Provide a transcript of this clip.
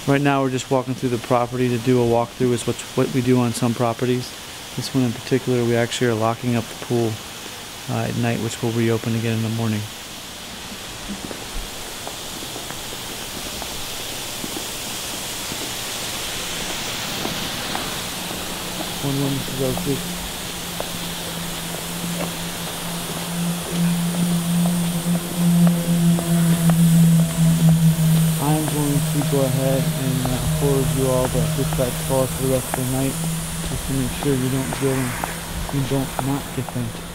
Right now we're just walking through the property to do a walkthrough. Is what we do on some properties. This one in particular, we actually are locking up the pool at night, which will reopen again in the morning. One room to go to. I'm going to go ahead and forward you all the dispatch calls for the rest of the night, just to make sure you don't not get them.